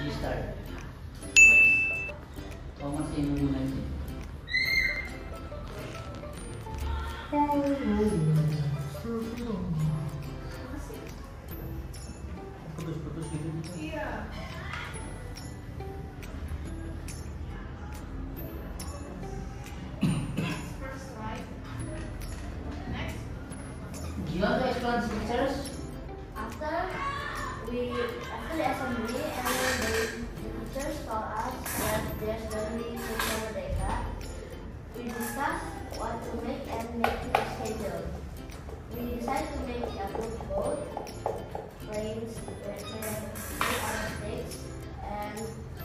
You start. Thomas in United. Putus-putus gitu. Iya. First slide. Next. Do you want to explain the pictures? After the assembly, and the teachers told us that there's going to be some data, we discussed what to make and make the schedule. We decided to make a good boat, planes, sticks, and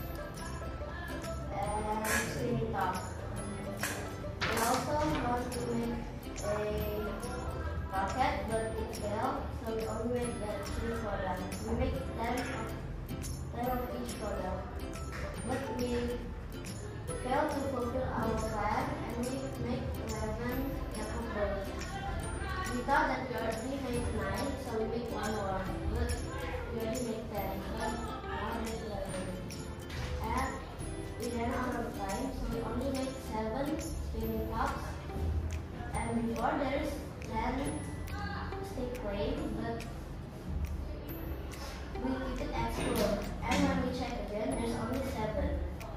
swimming top. We also want to make a rocket, but it failed, so we only made the 3 for them. We make 10 of each for them. But we failed to fulfill our plan, and we make 11 Yakult boats. We thought that we already made 9, so we make 1 more. But we already made 10, so now there's 11. And we ran out of time, so we only make 7 spinning tops. And before there's 10 stick planes, but we keep it at school. And when we check again, there's only 7.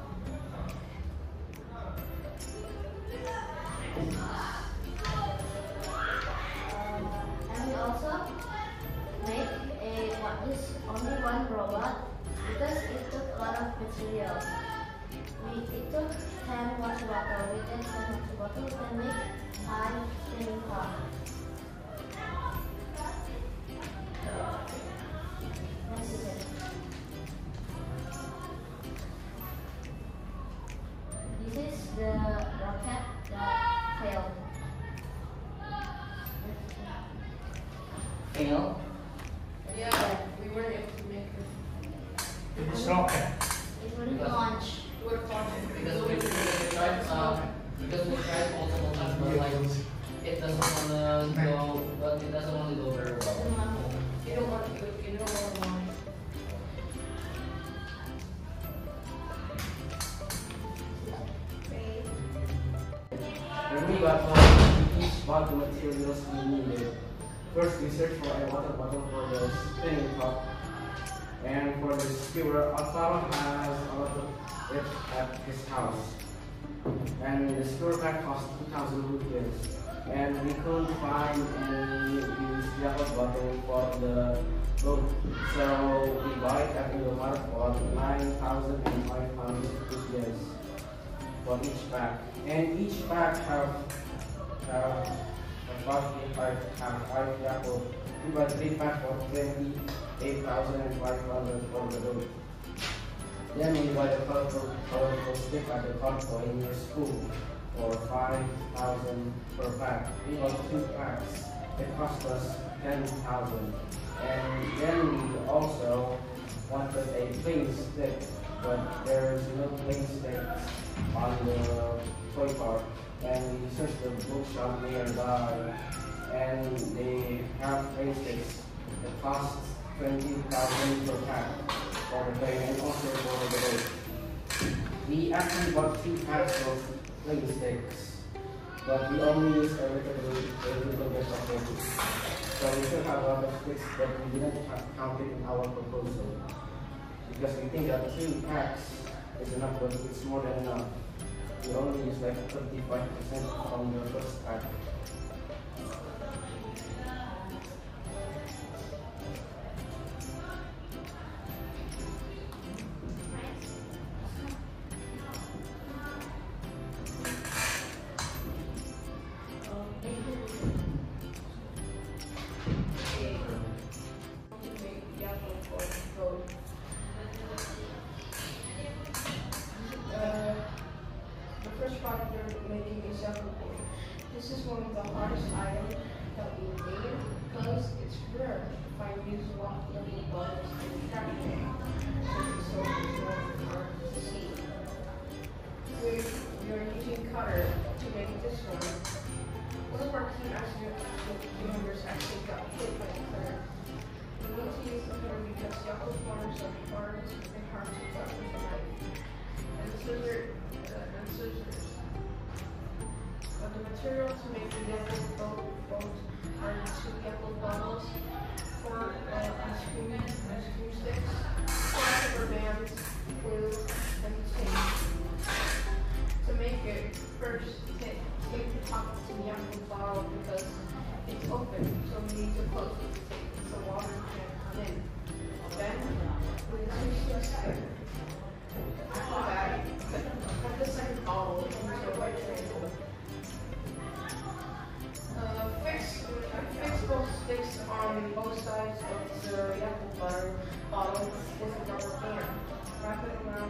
And we also make only 1 robot because it took a lot of material. It took 10 water bottle. With that 10 water bottle, we can make 5 spinning tops. This is the rocket that failed. Fail. Yeah, we weren't able to make it. This rocket. It wouldn't launch. We would have launched it. Because we tried multiple times, but like it doesn't wanna go, but it doesn't wanna go very well. You don't want to launch. When we got home, we each bought the materials we needed. First, we searched for a water bottle for the spinning top. And for the skewer, Alvaro has a lot of it at his house. And the skewer pack cost 2,000 rupees. And we couldn't find any used Yakult bottle for the boat. So we bought it at Indomaret for 9,500 rupees for each pack. And each pack have roughly 5 Yakult. We bought 3 packs for 28,500 for the boat. Then we buy the colorful stick at the Costco in your school for 5,000 per pack. We bought 2 packs. It cost us 10,000. And then we also wanted a plain stick, but there's no plain sticks on the toy park. And we searched the bookshop nearby, and they have plain sticks. It costs 20,000 per pack for the plane and also for the boat. We actually bought 2 packs of plain sticks, but we only used a little bit of it. So we still have a lot of sticks, but we didn't count it in our proposal. Because we think that 2 packs is enough, but it's more than enough. We only use like 35% from the first pack. This is one of the hardest items that we made because it's rare to find used little bugs in traffic. So it's hard to see. We are using cutter to make this one. One of our key members actually got hit by the cutter. We need to use the cutter because apple corners of cards and hearts cut with a knife. And scissors. The material to make the Yakult boat are 2 Yakult bottles, 4 ice cream sticks, 4 rubber bands, glue, and tape. To make it, first take the top to the Yakult bottle because it's open, so we need to close it to tape so water can't come in. Then, with the 2 sticks together. After that, put the second bottle into a white tray. Fix both sticks on both sides of the Yakult butter bottle with a rubber band. Wrap it around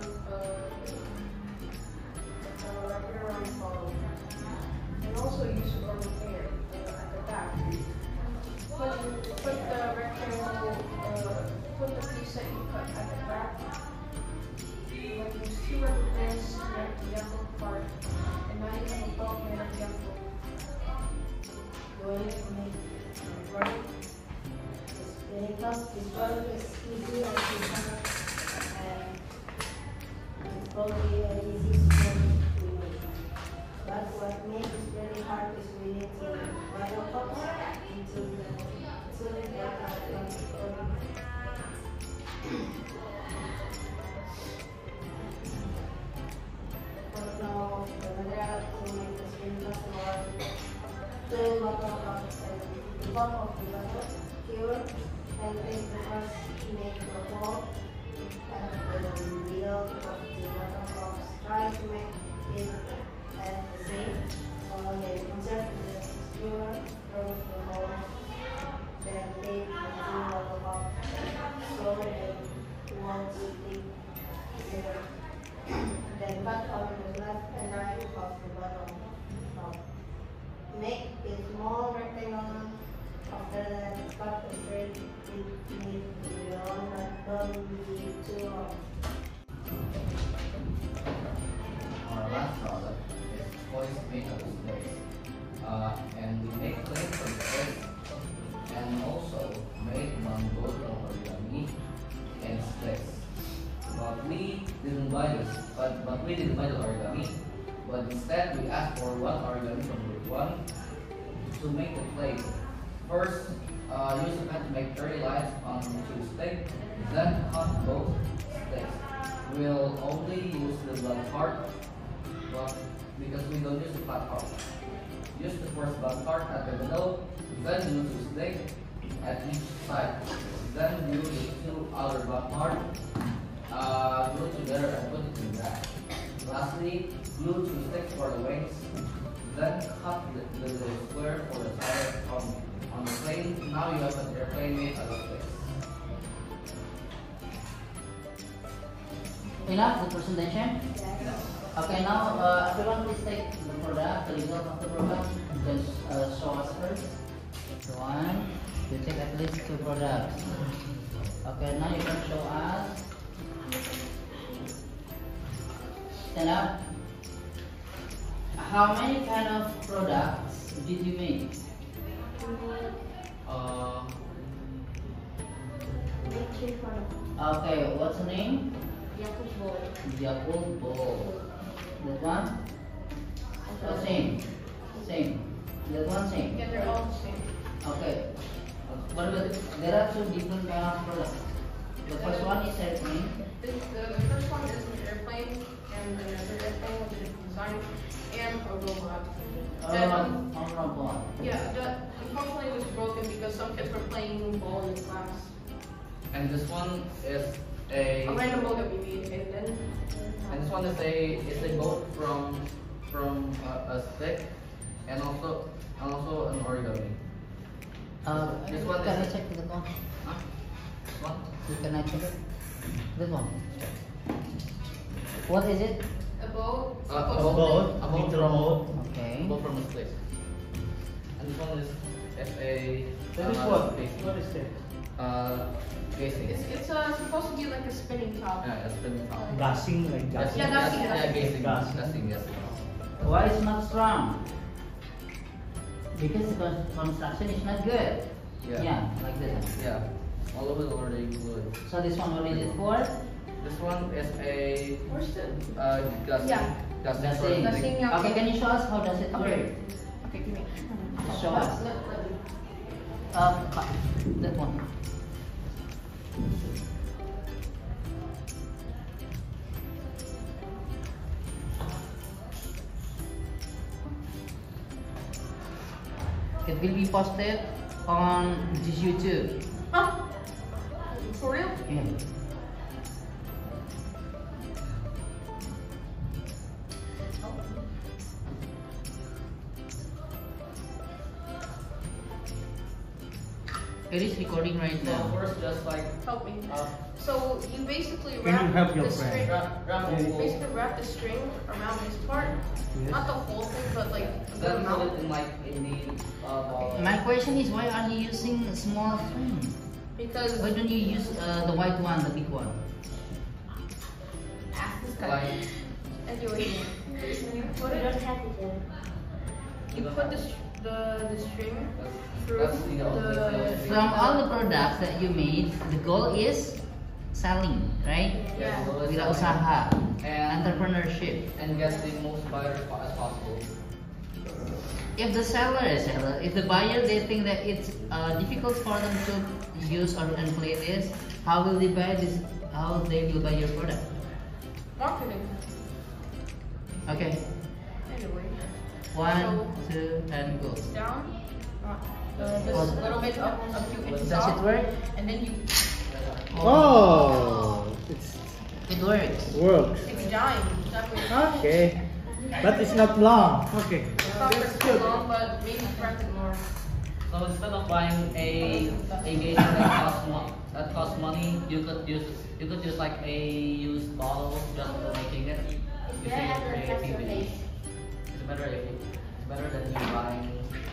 the bottle. And also use a rubber band at the back. Put the rectangle, put the piece that you cut at the back. Use 2 rubber bands to connect the Yakult part. And now you have a bulk made of Yakult. Going to make the product. It's very tough. This product is easy and simple, and it's probably an easy product to make. But what makes it very hard is we need to write our cups into the solid product. But now, the material to make the skin customer. The bottom of the bottle cure and take the first make the ball and the middle of the bottom box. Try to make it at the same. Then insert the skewer, close the hole, then take the two bottle box so that it won't stick together. Then cut out the left and right of the bottom top. Make a small rectangle. After that, cut the thread between the one that don't be too long. Our last product is toys made of displays. And we make clay from clay. And also made mango from origami and sticks. But we didn't buy this. But we didn't buy the origami. But instead we asked for 1 origami from group 1 to make the clay. First, use a pen to make 30 lines on 2 sticks, then cut both sticks. We'll only use the blunt part, but because we don't use the flat part. Use the first blunt part at the middle, then glue 2 sticks at each side. Then glue the 2 outer blunt part, glue together and put it in the back. Lastly, glue 2 sticks for the wings, then cut the square for the tire on the plane. Now you have an airplane made out of sticks. Enough the presentation? Okay, now everyone please take the product, the result of the product. Just show us first. One, you take at least 2 products. Okay, now you can show us. Stand up. How many kind of products did you make? Make 3 products. Okay, what's the name? Yakult bowl. Yakult bowl. That one? Oh, same. Same. That one same. Yeah, they're all the same. Okay. But there are 2 different kind of products. The first one is airplane. The first one is an airplane, and another airplane with a different design, and a robot. Robot. Yeah, unfortunately it was broken because some kids were playing ball in class. And this one is a random boat that we made, and this one is a boat from a stick, and also an origami. This one can I is check this one? huh? This one? Can I check it? This one. What is it? a boat. A boat Okay. from this place. And this one is a That is what? casing. What is that? Casing. It's supposed to be like a spinning top. Yeah, a spinning top. Gassing, like gassing. Yeah, gassing. Yeah, casing. Gassing. Casing, yes. Why it's not strong? Because the construction is not good. Yeah. Yeah, like this. Yeah. All of it already glued. So this one, what is it for? This one is a Where's the? gusset. Yeah. Gusset for Gusset. Gusset, yeah. Okay, can you show us how does it work? Okay, give me. Show us. Let me. That one. It will be posted on this YouTube. Huh? For real? Yeah. It is recording right So now. first, just like Help me. uh, So you basically Can you help your the string. wrap a You hole. basically wrap the string around this part. Yes. Not the whole thing, but like a good Then put amount. it in like in the ball. My question is, why are you using a small string? Because Why don't you use the white one, the big one? ask this guy. Like Anyway, you put We it. don't have it then. You put the string through that's the From all the products that you made, the goal is selling, right? Yeah. Wirausaha, And entrepreneurship. and get the most buyers as possible. If the if the buyer they think that it's difficult for them to use or and play this, how will they buy this? How they will buy your product? Marketing. Okay, Anyway, 1, 2, and go. down. Just a little bit up, a few inches Does it off, work? and then you. Oh, It works. works. It's giant. That way. Okay, but it's not long. Okay. It's not for long, but maybe press it more. So instead of buying a gauge that costs money, you could use like a used bottle just for making it. You see your creativity. It's better than you buying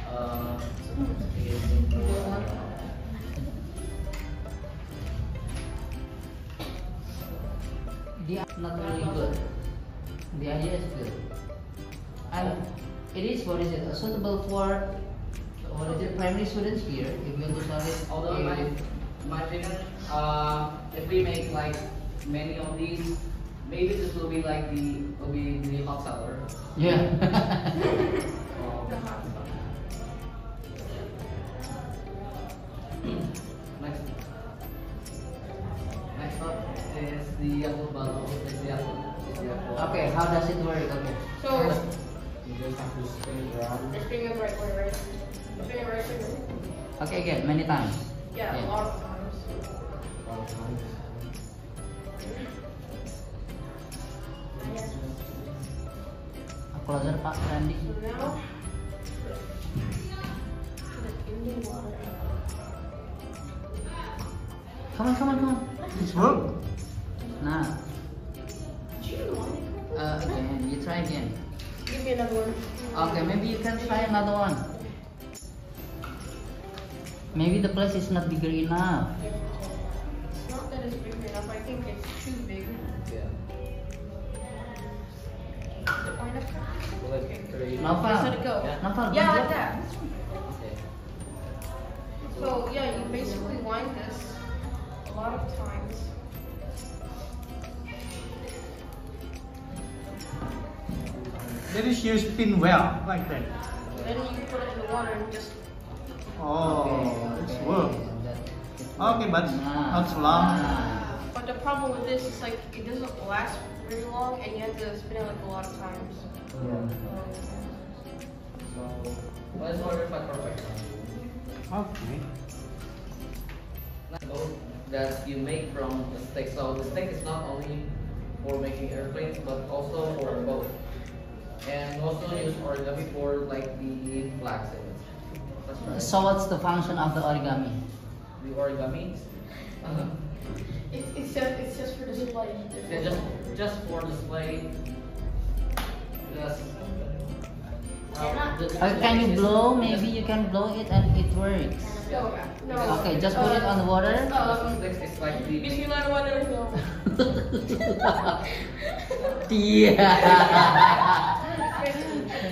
Not really good. The idea is good. And it is, what is it, suitable for, what is it, primary students here, if you want to sell it. Although my opinion, if we make like many of these, maybe this will be like the hot seller. Yeah. Next up is the apple bottle. Is the apple. Okay, how does it work? Okay. So You just have to spin it around. the string it right way, right? Spin it right way. Okay, again, many times. Yeah, Yeah. a lot of times. One time. A closer, Pak Randy. So now, put it in the water. Come on, come on, come on. It's work. Nah. Do you want it? Again, you try again. Give me another one. Okay, maybe you can try another one. Maybe the place is not bigger enough. It's not that it's big enough. I think it's too big. Yeah. Wind up. Nova. Just let it go. Yeah. Nova, Yeah, good like job. that. Okay. So yeah, you basically wind this a lot of times. That is you spin well, like that. Then you put it in the water and just. Oh, it's work. That- Okay, but Nah. not so long. Nah. But the problem with this is like it doesn't last very long, and you have to spin it like a lot of times. So let's order for perfect. Okay. Boat that you make from the stick. So the stick is not only for making airplanes, but also for a boat. And also use origami for like the flags in it. That's right. So what's the function of the origami? The origami. It's just for display. Yeah, just for display. Just. Can you blow? Maybe you can blow it and it works. No, no. Okay, just put it on the water. It's like the. Bismillahirrahmanirrahim. Yeah.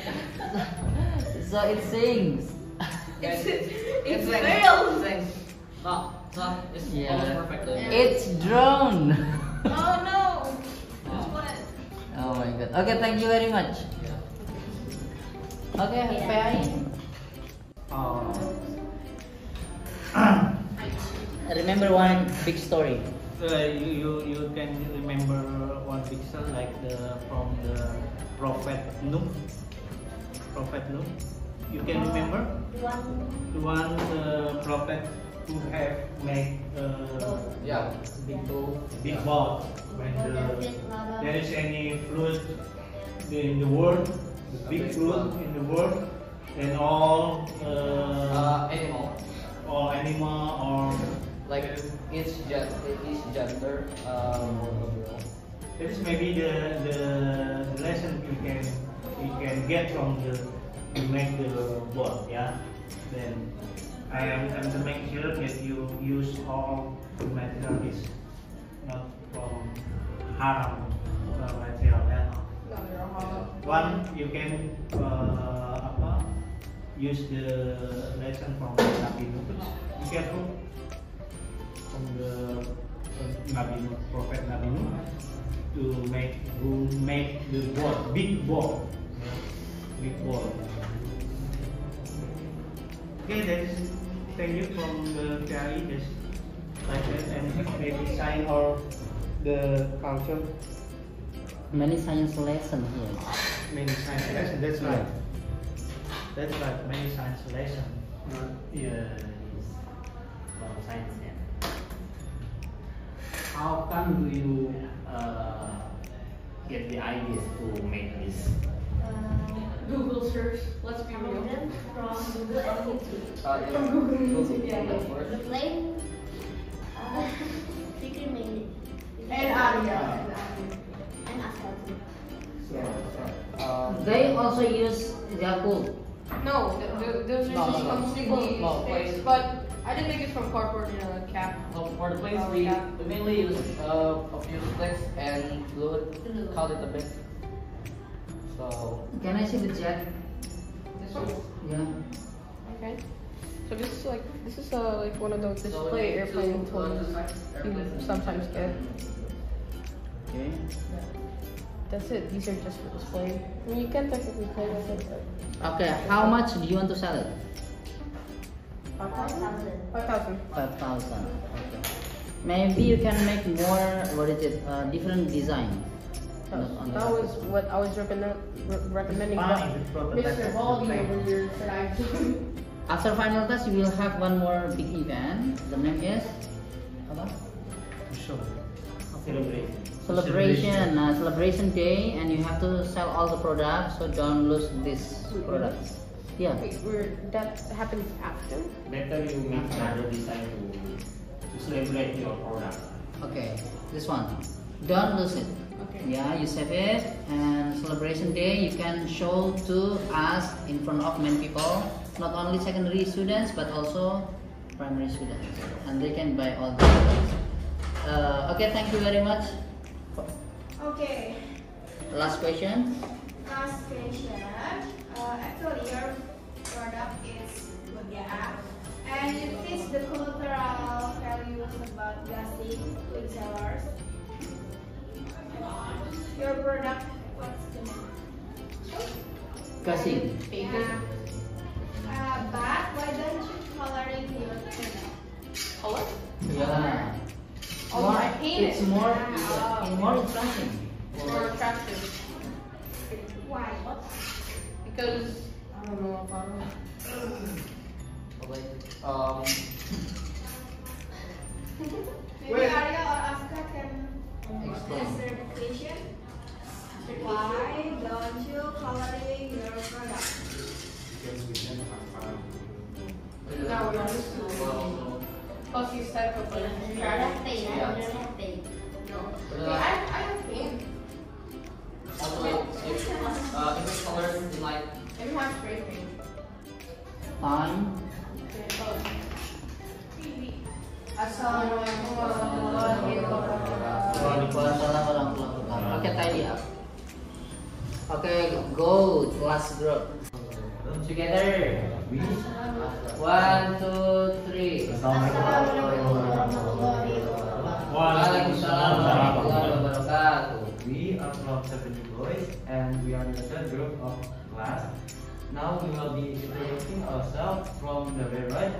So it sings. It's It's failed. things. No, it's Yeah. almost perfect. It's drone. Oh no! This one. Oh my god. Okay, thank you very much. Yeah. Okay, Pai. Remember one big story. You can remember one picture like from the Prophet Nuh. Prophet Nuh. You can remember the one prophet who have made Yeah. big boat when there is any flood in the world, the big flood in the world, then all Animal. animal or Like each gender. that is maybe the lesson you can get from the to make the boat, yeah. Then I am to make sure that you use all the material is not from haram material, yeah. No, you're hollow. One you can use the lesson from Nabi Nuh. Be careful from the Nabi Nuh, Prophet Nabi Nuh to make the boat, big boat, yeah, big boat. Okay, that's thank you from the PRI. That's like that, and maybe sign or the culture. Many science lesson here. Many science lesson. That's right. That's right. Many science lesson. Yes. From science, yeah. How come do you Get the ideas to make this? Google search. Let's be Some of real. them from Google and YouTube. Yeah. The plane, Fikri made it. And Aria. And Askar too. They also use Yakult. No, those are No, just no, from no. Sydney No, States. please. But I didn't make it from cardboard in a cap. For the place we mainly use a few sticks and glue it, cut it a bit. So Can I see the jet? This one. Yeah. Okay. So this is like one of those display airplane toys you sometimes get. Okay. That's it. These are just for display. I mean, you can technically play with it, but Okay, how much do you want to sell it? 5,000. 5,000. 5,000. Okay. Maybe you can make more, different design. Not only That was what I was recommending. fine But with prototype Mr. of Baldy the over here said I After final test, you will have one more big event. The name is apa? show. Celebration. Celebration day, and you have to sell all the products. So don't lose these products. Yeah. Wait, that happens after? Better you make another design to celebrate your product. Okay. This one. Don't lose it. Okay. Yeah, you save it, and celebration day you can show to us in front of many people, not only secondary students but also primary students, and they can buy all the products. Okay, thank you very much. Okay, Last question. last question. Actually, your product is good, yeah, and it fits the cultural values about gasing with sellers. Your product, what's the name? Kasih. Yeah. But why don't you coloring your product? Color? Yeah. Oh, I paint It's it. more, Ah, more interesting. It's more attractive. Why? Because, I don't know if I don't know. like Maybe Arya or Aska can Explain. answer the question. Why don't you coloring your product? No, no, this is plus you said for You don't have paint, I don't have paint. I have paint. also if it's colored in like I don't have spray paint. Time. Assalamualaikum warahmatullahi wabarakatuh. Waalaikumsalam warahmatullahi wabarakatuh. Okay, tidy up. Okay, go last group. Together. We 1, 2, 3. Assalamualaikum warahmatullahi wabarakatuh. Waalaikumsalam warahmatullahi wabarakatuh. We are from 70 boys and we are in the third group of class. Now we will be introducing ourselves from the very right.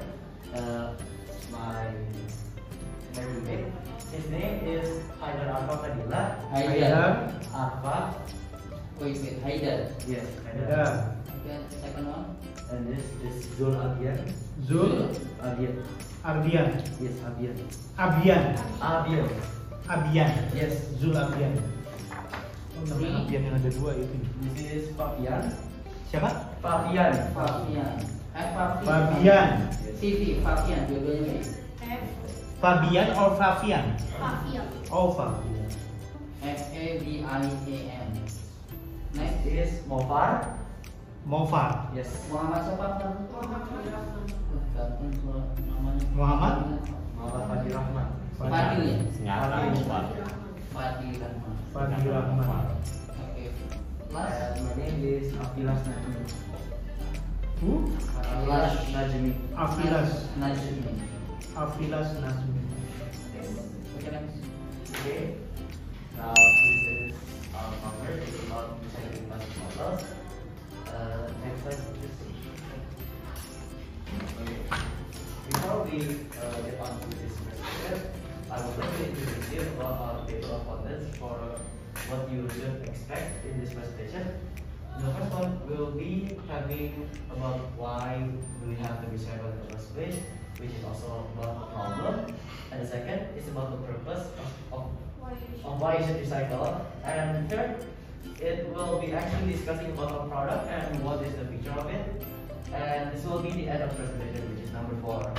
My roommate, his name is Haidar Arfa Fadila. Haidar. Arfa. Wait, Haidar. Yes, Haidar. Okay, second one. And this is Zul Abian. Zul Abian. Ardian. Yes, Abian. Abian. Abian. Abian. Yes. Zul Abian. Oh, nama Abian yang ada dua itu. This is Fabian. Siapa? Fabian. Fabian. Fabian. Vivi, Fabian, dua-duanya. Fabian or Fabian? Fafian. Oh, Fabian. Fabian. Next. This is Mofar. Mofar. Yes. Muhammad siapa? Gantung namanya. Muhammad? Muhammad Fadil Rahman. Fadil ya? Nyata Muhammad. Fadil Rahman. Fadil Rahman. Oke. Last. And my name is Afilas Najmi. Who? Afilas Najmi. Afilas. Najmi. Afilas Nasmi. Oke, next. Okay. Now this is our cover. It's about recycling plastic bottles. Next slide, please. Okay. Before we get on to this presentation, I would like to introduce you about our table of contents for what you should expect in this presentation. The first one will be having about why do we have to recycle in the first place, which is also about the problem. And the second is about the purpose of why you should recycle. And third, it will be actually discussing about our product and what is the feature of it. And this will be the end of presentation, which is number 4.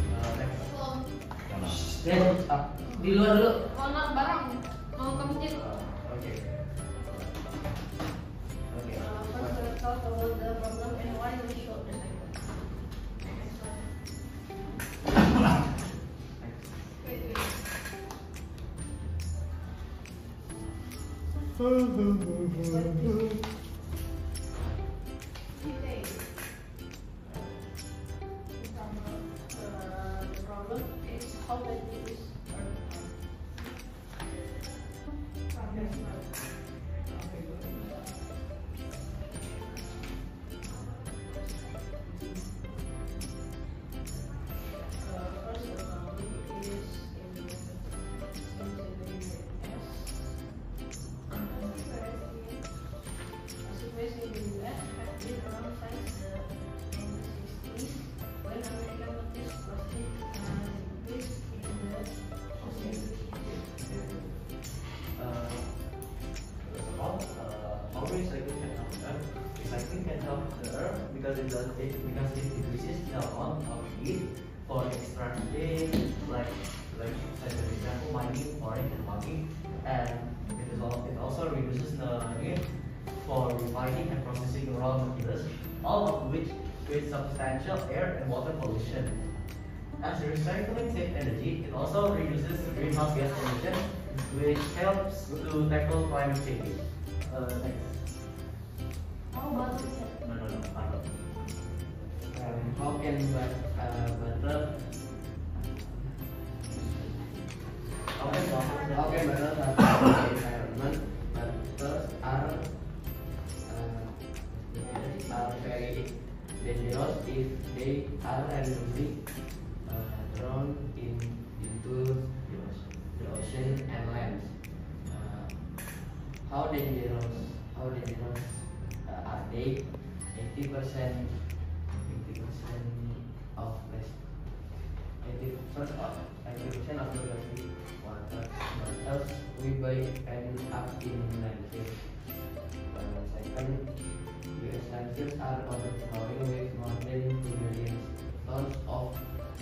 Next. Di luar dulu. Mau barang, mau ke masjid. Okay. Okay. First, let's talk about the problem and why we should recycle. Next one. Wait. Okay. The problem is how to use Recycling can help the earth because it reduces the amount of heat for extracting, like such as example mining, quarrying, and logging, and it also reduces the need for refining and processing raw materials, all of which create substantial air and water pollution. As recycling saves energy, it also reduces greenhouse gas emission, which helps to tackle climate change. Next. Oh, bagus ya. No. How can butter? How can butter affect the environment? Butters are very dangerous if they are randomly thrown into the ocean and land. How dangerous are they? 80% of plastic. 80% of the plastic bottles we buy end up in landfill. Second, US landfills are overflowing with more than 2 million tons of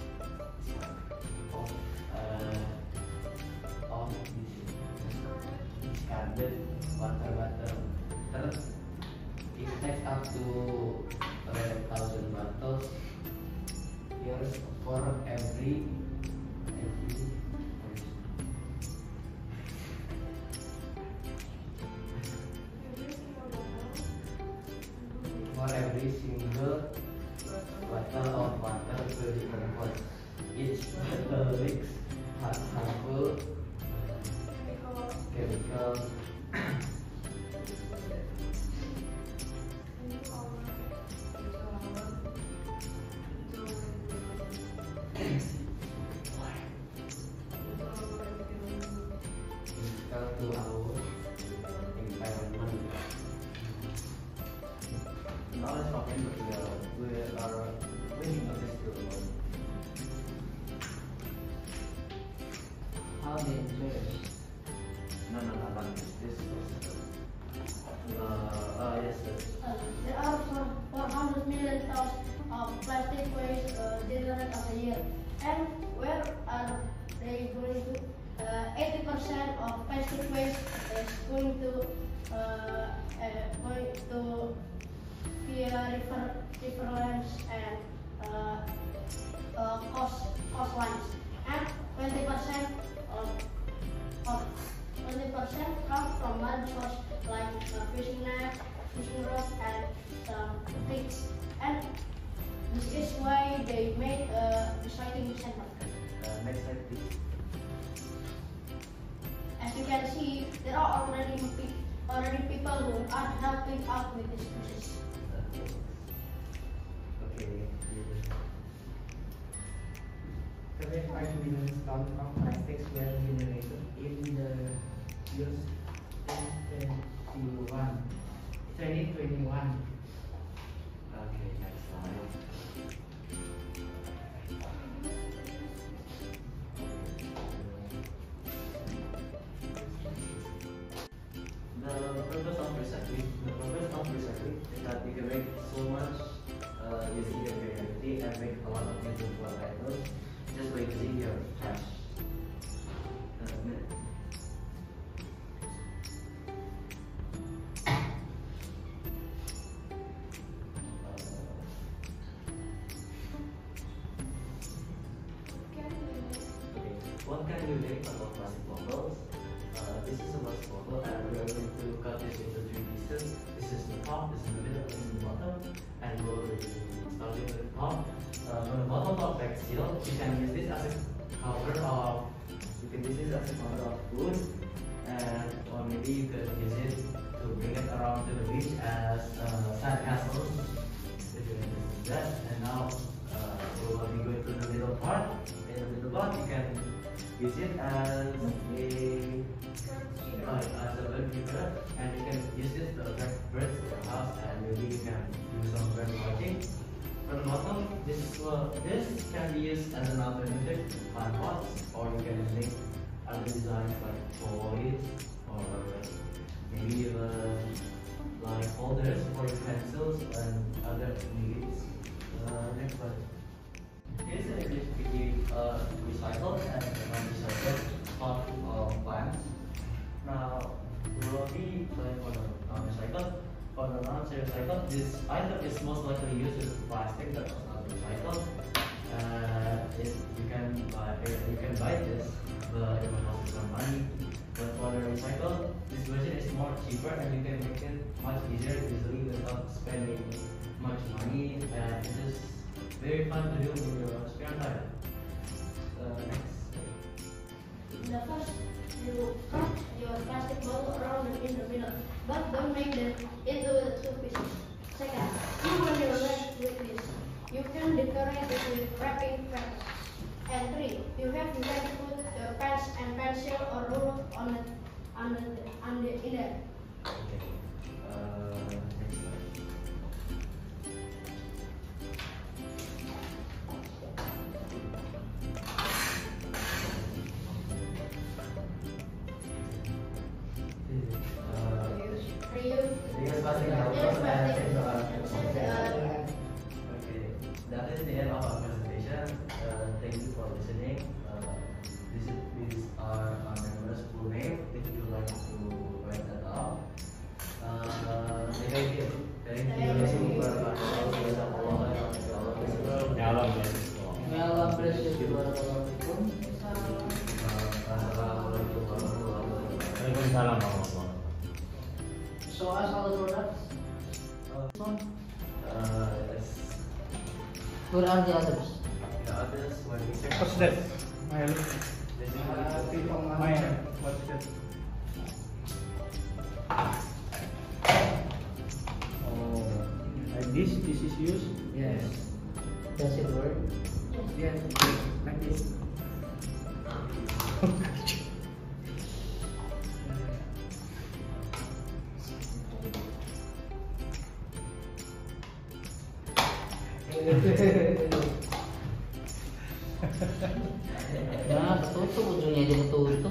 discarded water bottle. Third, it takes up to 1,000 bottles years for every single leaks, harmful chemicals. To our environment. Now let's talk about we are winning a festival. How dangerous? No, this yes, sir. There are 400 million tons of plastic waste generated a year. And where are they going to? 80% of plastic waste is going to via riverlands and coastlines, and 20% come from land sources like fishing nets, fishing rods, and some pigs. And this is why they made a recycling center. Next slide, please. As you can see, there are already people who are helping out with this process. Okay. 75 million tons of plastics were generated in the years 2021. Okay, next slide. The purpose of recycling is that you can make so much using your creativity and make a lot of useful items just by using your trash. What can we make about plastic bottles? This is a plastic bottle, and we are going to cut this into 3 pieces. This is the top, this is the middle, this is the bottom, and we're going to start with the top. From the bottom of back seal, you can use this as a cover of food, and or maybe you could use it to bring it around to the beach as sand castles. If you can use that, and now we will be going to the middle part. In the middle part, you can use it as a bird keeper, and you can use this to attract birds to your house, and maybe you can do some bird watching. From the bottom, this can be used as an alternative to plant pots, or you can make other designs like toys, or maybe even like holders for your pencils and other needs. Next slide. Here's an example of recycled and non-recycled pot of plants. Now, we will be playing for the non-recycled. For the non-recycled, this item is most likely used with plastic that was not recycled. You can buy this, but it will cost you some money. But for the recycled, this version is more cheaper, and you can make it much easier, easily, without spending much money, and it is very fun to do in your spare time. Next. The first, you cut your plastic bottle around in the middle, but don't make them into the 2 pieces. Second, when you're ready with this, you can decorate it with wrapping paper. And 3, you have to put your pens and pencil or ruler on it, in there. Okay. Next slide. Okay, that is the end of our presentation. Thank you for listening. These are our members' full name. If you would like to write that out. Thank you. Thank you. Waalaikumsalam warahmatullahi. Show us all the products. Yes. Where are the others? The others, when we check. What's that? Maya, Maya, what's that? Oh, like this is used? Yes. Does it work? Yes. Like this. Jangan ketutup ujungnya aja ketutup.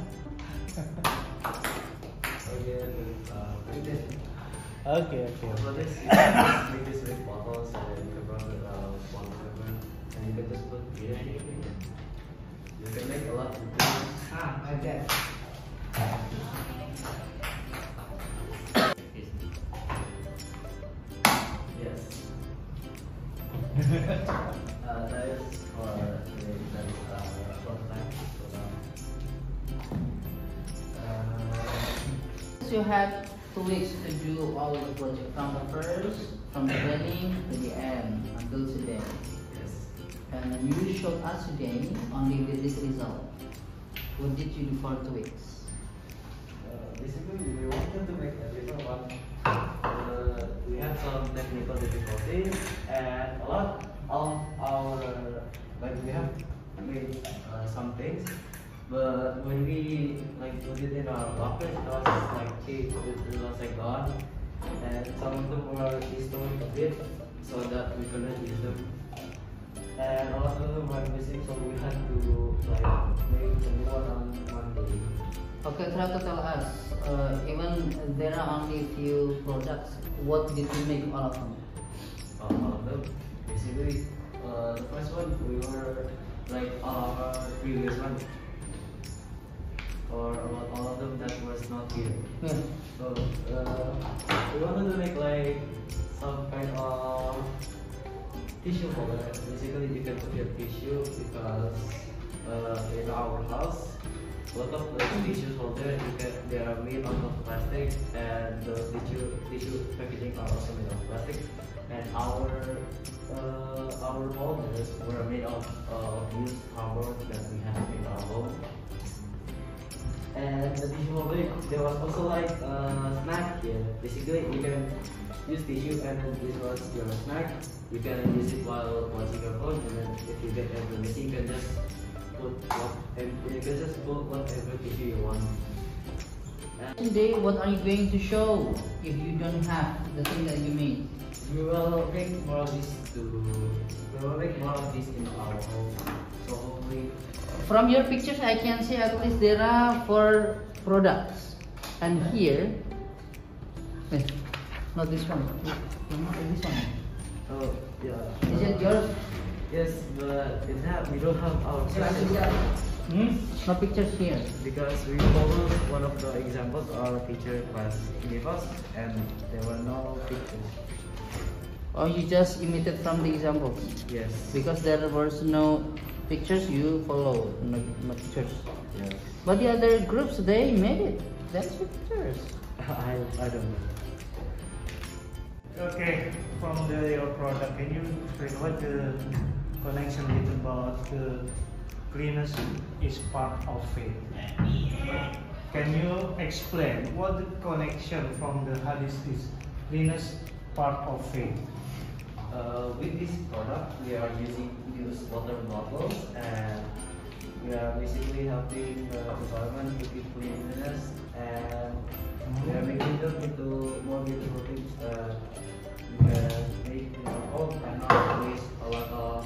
Okay, okay. For this, you can make this with bottles and then you can run with one river and you can just put beer in it. You can make a lot of things. Like that. Yes. That is for that is prototype. You have 2 weeks to do all the project from the first, from the beginning to the end until today. Yes. And you showed us today only with this result. What did you do for 2 weeks? Basically, we wanted to make a different one. We had some technical difficulties and a lot of our like we have made some things, but when we like put it in our bucket, it was like cheap, it was like gone, and some of them were destroyed a bit, so that we couldn't use them. And a lot of them were missing, so we had to like make a new one on Monday. Okay, try to tell us, even there are only few products, what did you make all of them? All of them. Basically, the first one we were like our previous one, or about all of them that was not here. Yeah. So we wanted to make like some kind of tissue holder. Basically, you can put your tissue because in our house, a lot of those tissue holder they are made out of plastic, and those tissue packaging are also made of plastic. And our holders were made of used cardboard that we had in our home. And the tissue holder, there was also like a snack here. Basically, you can use tissue, and then this was your snack. You can use it while watching your phone, and then if you get anything, you can just put whatever tissue you want. Today, what are you going to show if you don't have the thing that you made? We will make more of this in our home. So hopefully, From your pictures, I can see at least there are 4 products. And here, wait, not this one. This one. oh yeah. Is it yours? Yes, but we don't have our pictures No pictures here. because we followed one of the examples our teacher class gave us, and there were no pictures. Or you just imitate from the examples? Yes. Because there was no pictures, you follow, no pictures. Yes. But the other groups, they made it. That's the pictures. I don't know. Okay, from your product, can you explain what the connection is about the cleanliness is part of faith? Can you explain what the connection from the hadith is cleanliness part of faith? With this product, we are use water bottles, and we are basically helping the environment to keep cleanliness, and we are making them into more beautiful things that we can make in our home and not waste a lot of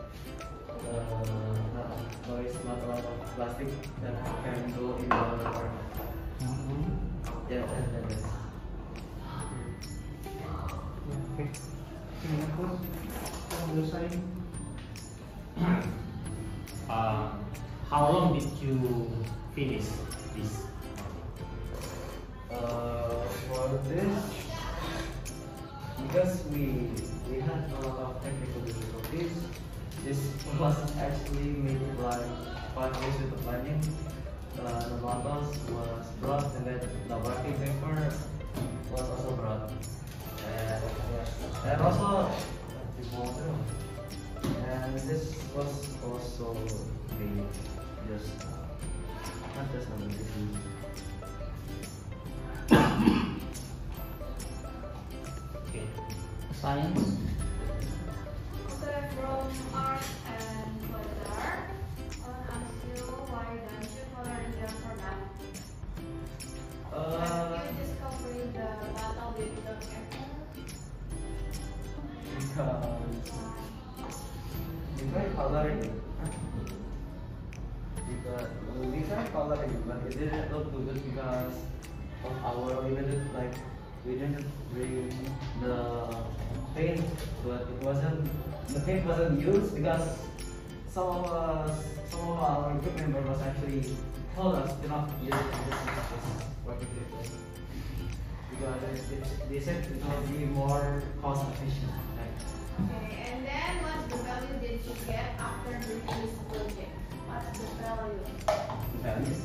not a lot of plastic that can go in our water. Yeah, that's Okay. Can you put on the side? How long did you finish this? For this, because we had a lot of technical difficulties, this was actually made like 5 days with the planning. The bottles was brought, and then the working paper was also brought, and also this water. And this was also made just not just on the Okay. Science. Okay, from art and color, I want to ask you why don't you color in your product? You discover the battle with the character. because we tried coloring. Because we tried coloring, but it didn't look too good because of our limited, like we didn't bring the paint, but the paint wasn't used because some of our equipment members actually told us to not use this working equipment because they said it will be more cost efficient. Okay, and then what's the value that you get after doing this project? What's the value? Values.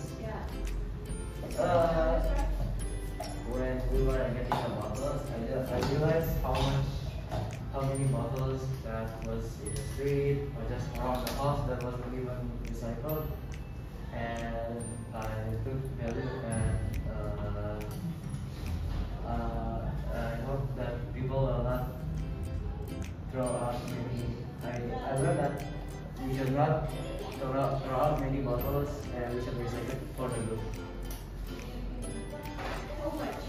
Yeah. When we were getting the bottles, I realized how many bottles that was in the street or just around the house that wasn't even recycled, and I took value and I hope that people will not throw out many. I learned that we should not throw out many bottles and we should recycle it for the group. How much?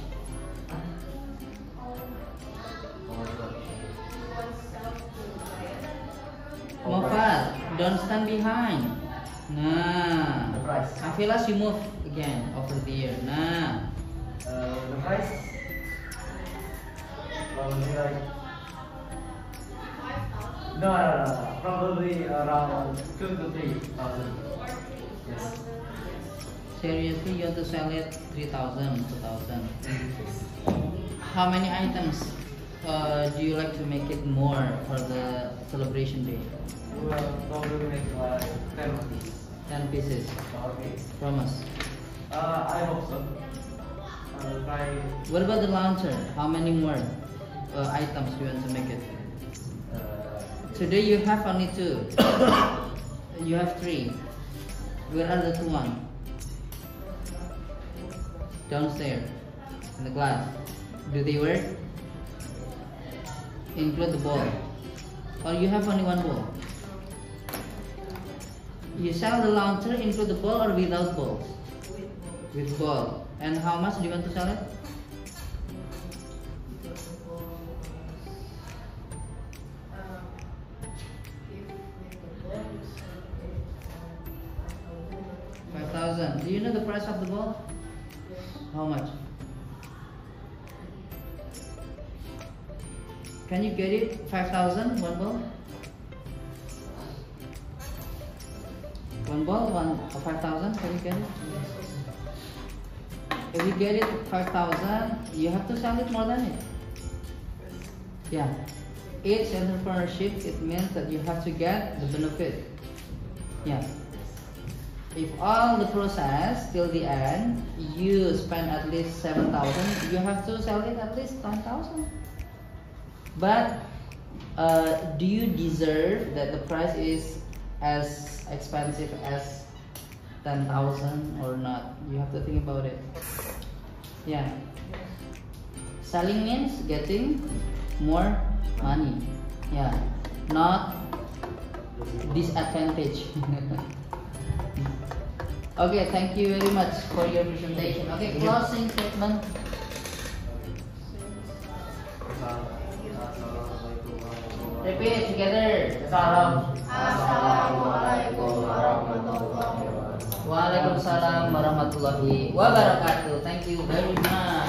Mofat, don't stand behind. Nah. The price. Afilas, you move again over there. Nah. The price probably like no, probably around 2,000 to 3,000. Yes. Seriously, you want to sell it 3,000, 2,000? How many items do you like to make it more for the celebration day? We will probably make like 10 pieces. 10 pieces. Okay. Promise. I hope so. I'll try. What about the launcher? How many more items do you want to make it? Today you have only 2. You have 3. Where are the 2 ones? Downstairs in the glass. Do they work? Include the ball. Or you have only 1 ball? You sell the launcher include the ball or without balls? With ball. And how much do you want to sell it? $5,000. Do you know the price of the ball? How much? Can you get it? 5,000, 1 ball? 1 ball, 5,000. Can you get it? If you get it 5,000, you have to sell it more than it. Yeah. Each entrepreneurship, it means that you have to get the benefit. Yeah. If all the process till the end, you spend at least 7,000, you have to sell it at least 10,000. But do you deserve that the price is as expensive as 10,000 or not? You have to think about it. Yeah. Selling means getting more money. Yeah. Not disadvantage. Okay, thank you very much for your presentation. Okay, closing statement. Repeat together. Assalamualaikum warahmatullahi wabarakatuh. Waalaikumsalam warahmatullahi wabarakatuh. Thank you very much.